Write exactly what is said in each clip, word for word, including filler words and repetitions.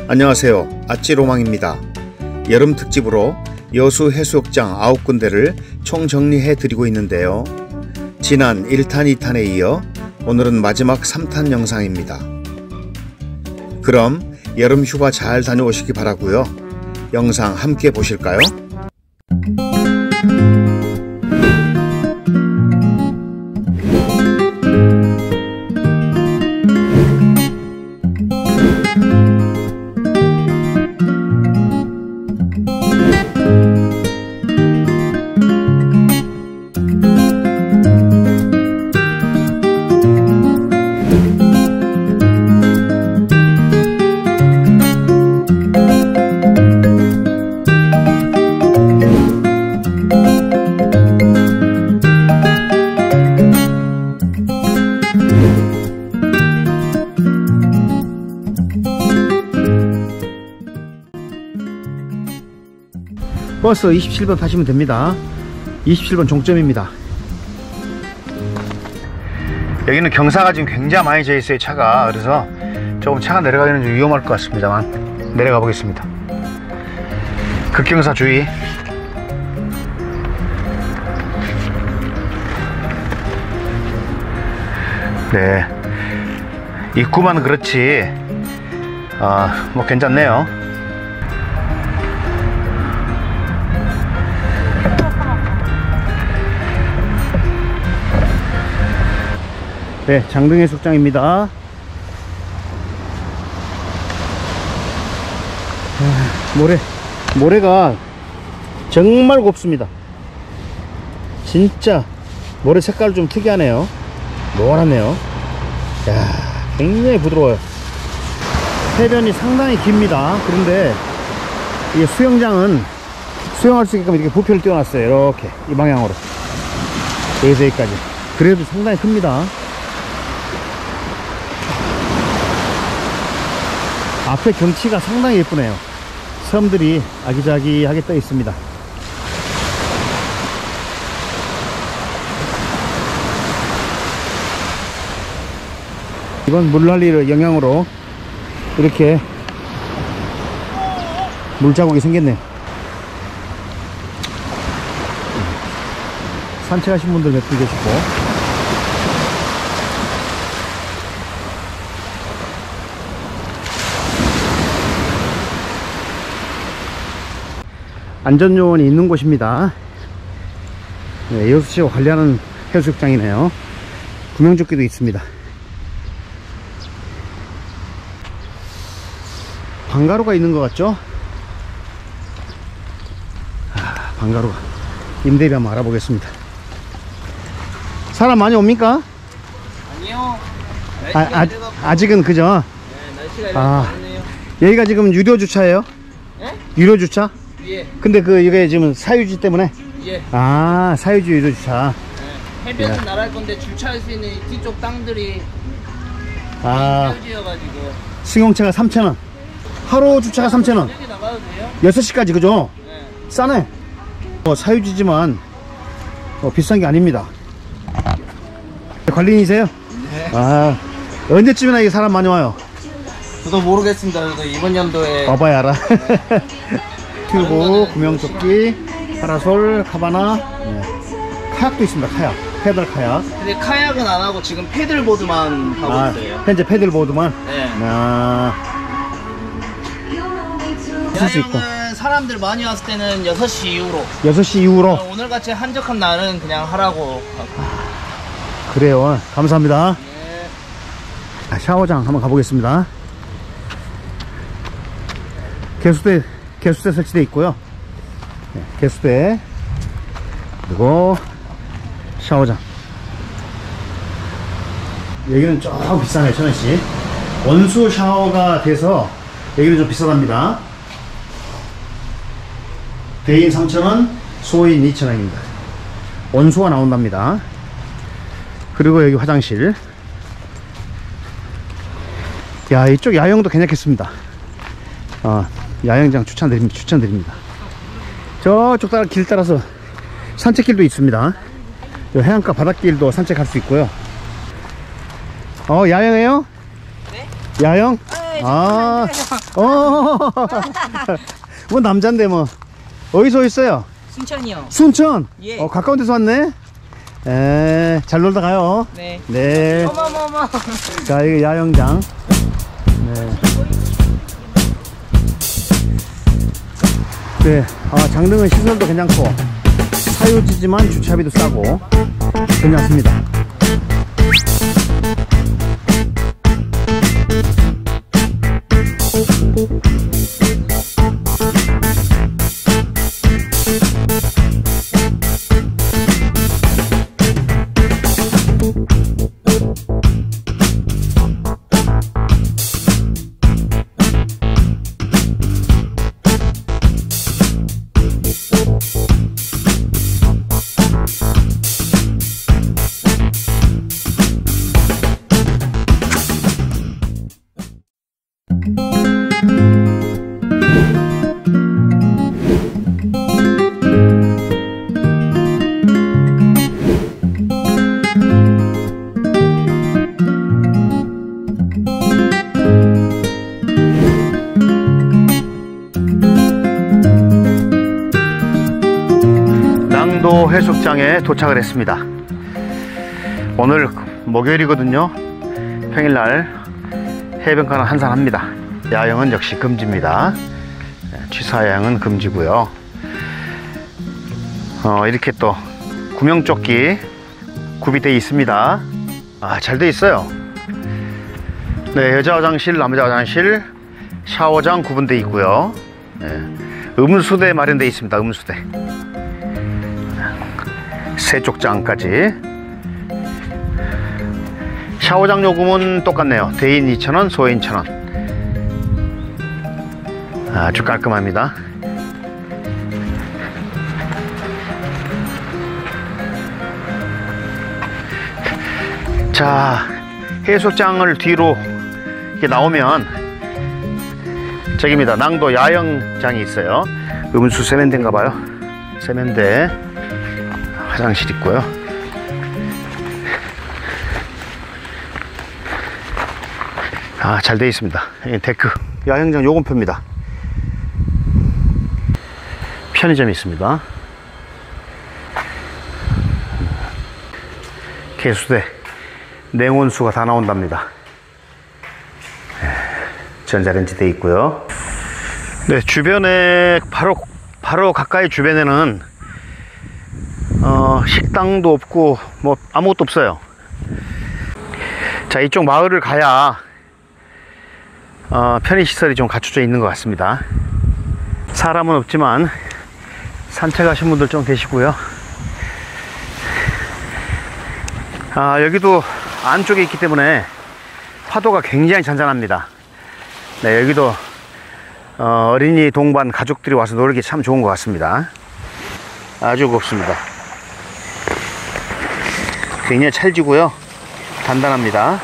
안녕하세요, 아찌로망입니다. 여름 특집으로 여수 해수욕장 아홉 군데를 총정리해 드리고 있는데요. 지난 일 탄, 이 탄에 이어 오늘은 마지막 삼 탄 영상입니다. 그럼 여름 휴가 잘 다녀오시기 바라고요. 영상 함께 보실까요? 버스 이십칠 번 타시면 됩니다. 이십칠 번 종점입니다. 여기는 경사가 지금 굉장히 많이 져 있어요, 차가. 그래서 조금 차가 내려가기는 좀 위험할 것 같습니다만 내려가 보겠습니다. 급경사 주의. 네, 입구만 그렇지 아, 뭐 괜찮네요. 네, 장등해수욕장입니다. 모래, 모래가 정말 곱습니다. 진짜 모래 색깔 좀 특이하네요. 노랗네요. 야, 굉장히 부드러워요. 해변이 상당히 깁니다. 그런데 이 수영장은 수영할 수 있게끔 이렇게 부표를 띄워놨어요. 이렇게 이 방향으로 여기서 여기까지. 그래도 상당히 큽니다. 앞에 경치가 상당히 예쁘네요. 섬들이 아기자기하게 떠 있습니다. 이번 물난리 영향으로 이렇게 물자국이 생겼네요. 산책하신 분들 몇 분 계시고. 안전요원이 있는 곳입니다. 네, 여수시와 관리하는 해수욕장이네요. 구명조끼도 있습니다. 방가로가 있는 것 같죠? 아, 방가로가 임대비 한번 알아보겠습니다. 사람 많이 옵니까? 아니요. 아, 아, 아직은 그죠? 네, 날씨가 아, 이렇네요. 여기가 지금 유료 주차예요? 예? 유료 주차? 예. 근데 그 이게 지금 사유지 때문에? 예. 아, 사유지 유료 주차. 네. 해변은 예. 나갈 건데 주차할 수 있는 뒤쪽 땅들이 아, 사유지여가지고. 승용차가 삼천 원. 하루 주차가 삼천 원. 여기 나가도 돼요? 여섯 시까지 그죠? 네. 싸네. 어, 사유지지만 어, 비싼 게 아닙니다. 관리인이세요? 네. 아, 언제쯤이나 이게 사람 많이 와요? 저도 모르겠습니다. 저도 이번 연도에. 와봐야 알아. 튜브, 구명조끼, 파라솔, 카바나, 네. 카약도 있습니다. 카약, 페달 카약. 근데 카약은 안 하고 지금 패들보드만 하고 아, 있어요. 현재 패들보드만. 네. 아, 쓸 수 있고. 야영은 사람들 많이 왔을 때는 여섯 시 이후로. 여섯 시 이후로. 오늘같이 한적한 날은 그냥 하라고. 그래요. 감사합니다. 네. 자, 샤워장 한번 가보겠습니다. 개수대, 개수대 설치되어 있고요. 네, 개수대, 그리고 샤워장. 여기는 조금 비싸네. 천원씩. 원수 샤워가 돼서 여기는 좀 비싸답니다. 대인 삼천 원, 소인 이천 원입니다. 원수가 나온답니다. 그리고 여기 화장실. 야, 이쪽 야영도 괜찮겠습니다. 어, 야영장 추천드립니다. 추천드립니다. 저쪽 따라 길 따라서 산책길도 있습니다. 해안가 바닷길도 산책할 수 있고요. 어, 야영해요? 네? 야영? 아, 아, 어, 뭐 남잔데 뭐. 어디서 오셨어요? 순천이요. 순천? 예. 어, 가까운 데서 왔네? 에, 잘 놀다 가요. 네. 네. 어머머머. 자, 이게 야영장. 네. 네. 아, 장등은 시설도 괜찮고, 사유지지만 주차비도 싸고, 괜찮습니다. 낭도 해수욕장에 도착을 했습니다. 오늘 목요일이거든요. 평일날 해변가는 한산합니다. 야영은 역시 금지입니다. 취사야영은 금지고요. 어, 이렇게 또 구명조끼 구비되어 있습니다. 아, 잘 되어 있어요. 네, 여자 화장실, 남자 화장실, 샤워장 구분되어 있고요. 네, 음수대 마련되어 있습니다. 음수대. 세족장까지. 샤워장 요금은 똑같네요. 대인 이천 원, 소인 천 원. 아주 깔끔합니다. 자, 해수장을 뒤로 이렇게 나오면 저기입니다. 낭도 야영장이 있어요. 음수 세면대인가 봐요. 세면대, 화장실 있고요. 아, 잘 되어 있습니다. 데크. 야영장 요금표입니다. 편의점이 있습니다. 개수대, 냉온수가 다 나온답니다. 전자레인지 되어 있고요. 네, 주변에 바로 바로 가까이 주변에는 어, 식당도 없고 뭐 아무것도 없어요. 자, 이쪽 마을을 가야 어, 편의시설이 좀 갖춰져 있는 것 같습니다. 사람은 없지만 산책하신 분들 좀 계시고요. 아, 여기도 안쪽에 있기 때문에 파도가 굉장히 잔잔합니다. 네, 여기도 어, 어린이 동반 가족들이 와서 놀기 참 좋은 것 같습니다. 아주 곱습니다. 굉장히 찰지고요, 단단합니다.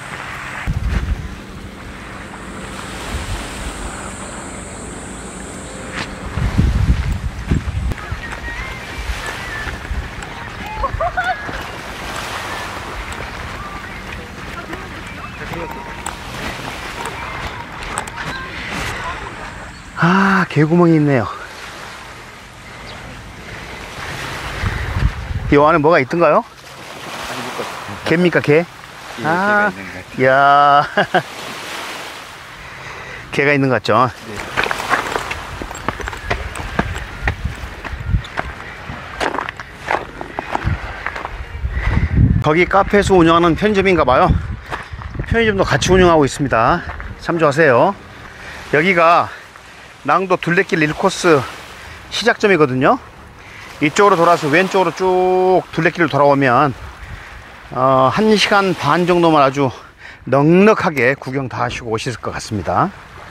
아, 개구멍이 있네요. 이 안에 뭐가 있던가요? 개입니까, 개? 예, 아, 개가 있는 것 같아요. 이야. 개가 있는 것 같죠? 네. 거기 카페에서 운영하는 편의점인가 봐요. 편의점도 같이 운영하고 있습니다. 참조하세요. 여기가 낭도 둘레길 일 코스 시작점이거든요. 이쪽으로 돌아서 왼쪽으로 쭉 둘레길을 돌아오면 어, 한 시간 반 정도만 아주 넉넉하게 구경 다 하시고 오실 것 같습니다.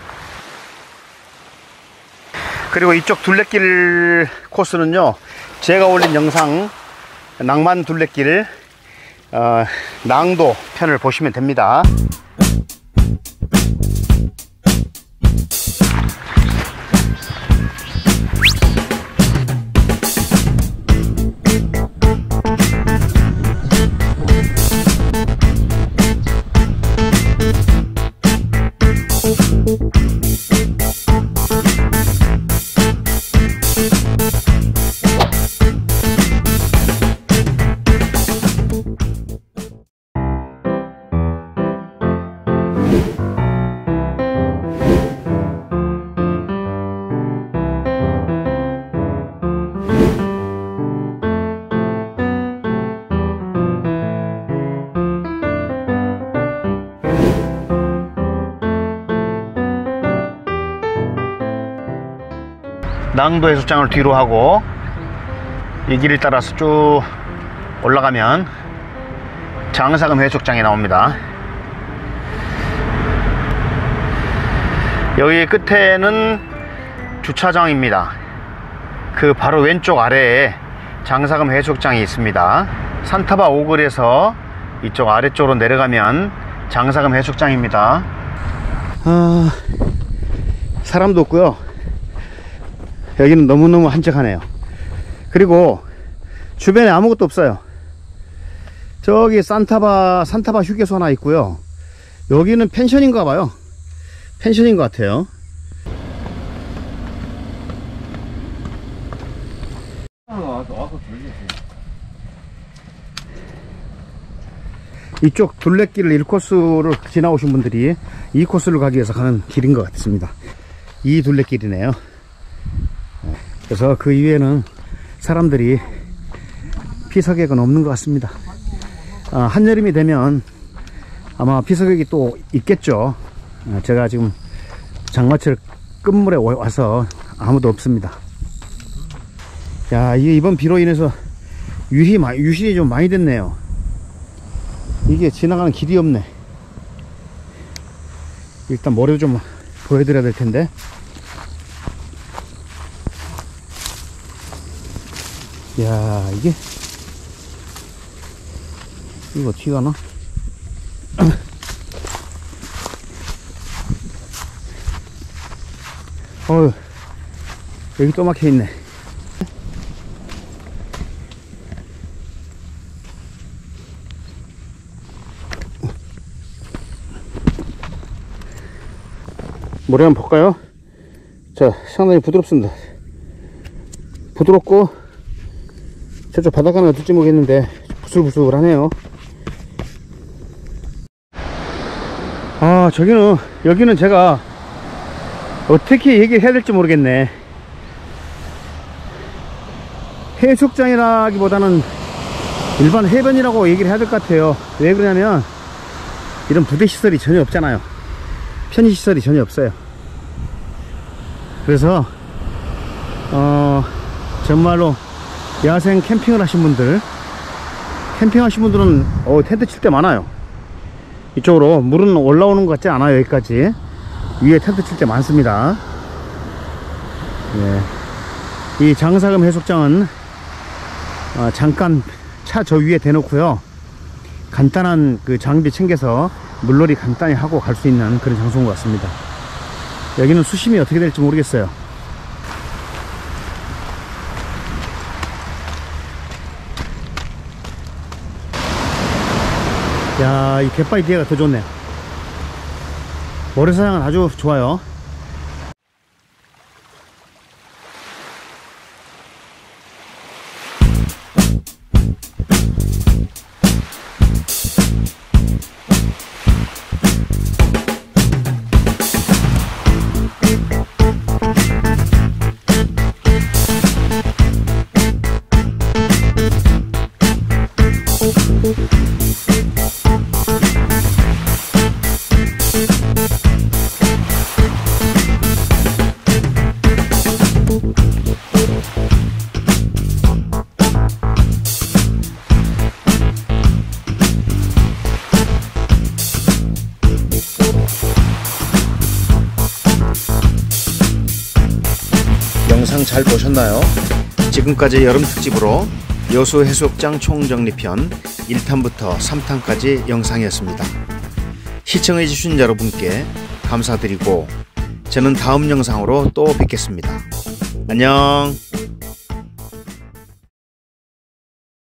그리고 이쪽 둘레길 코스는요, 제가 올린 영상 낭만 둘레길 어, 낭도 편을 보시면 됩니다. 낭도 해수장을 뒤로 하고 이 길을 따라서 쭉 올라가면 장사금 해수욕장이 나옵니다. 여기 끝에는 주차장입니다. 그 바로 왼쪽 아래에 장사금 해수욕장이 있습니다. 산타바 오글에서 이쪽 아래쪽으로 내려가면 장사금 해수욕장입니다. 아, 사람도 없고요. 여기는 너무너무 한적하네요. 그리고 주변에 아무것도 없어요. 저기 산타바 산타바 휴게소 하나 있고요. 여기는 펜션인가 봐요. 펜션인 것 같아요. 이쪽 둘레길을 일 코스를 지나오신 분들이 이 코스를 가기 위해서 가는 길인 것 같습니다. 이 둘레길이네요. 그래서 그 이후에는 사람들이 피서객은 없는 것 같습니다. 아, 한여름이 되면 아마 피서객이 또 있겠죠. 아, 제가 지금 장마철 끝물에 와서 아무도 없습니다. 야, 이게 이번 비로 인해서 유실이, 유실이 좀 많이 됐네요. 이게 지나가는 길이 없네. 일단 모래도 좀 보여드려야 될 텐데. 야, 이게 이거 어떻게 가나? 어휴, 여기 또 막혀 있네. 모래 한번 볼까요? 자, 상당히 부드럽습니다. 부드럽고 저쪽 바닷가는 어떨지 모르겠는데 부슬부슬하네요. 아, 저기는 여기는 제가 어떻게 얘기를 해야 될지 모르겠네. 해수욕장이라기보다는 일반 해변이라고 얘기를 해야 될 것 같아요. 왜 그러냐면 이런 부대시설이 전혀 없잖아요. 편의시설이 전혀 없어요. 그래서 어 정말로 야생 캠핑을 하신 분들, 캠핑 하신 분들은 어, 텐트 칠 때 많아요. 이쪽으로 물은 올라오는 것 같지 않아요. 여기까지 위에 텐트 칠 때 많습니다. 예. 이 장사금 해수욕장은 어, 잠깐 차 저 위에 대놓고요, 간단한 그 장비 챙겨서 물놀이 간단히 하고 갈 수 있는 그런 장소인 것 같습니다. 여기는 수심이 어떻게 될지 모르겠어요. 야, 이 갯바위 뒤에가 더 좋네요. 모래사장은 아주 좋아요. 영상 잘 보셨나요? 지금까지 여름 특집으로 여수 해수욕장 총정리편 일 탄부터 삼 탄까지 영상이었습니다. 시청해주신 여러분께 감사드리고 저는 다음 영상으로 또 뵙겠습니다. 안녕.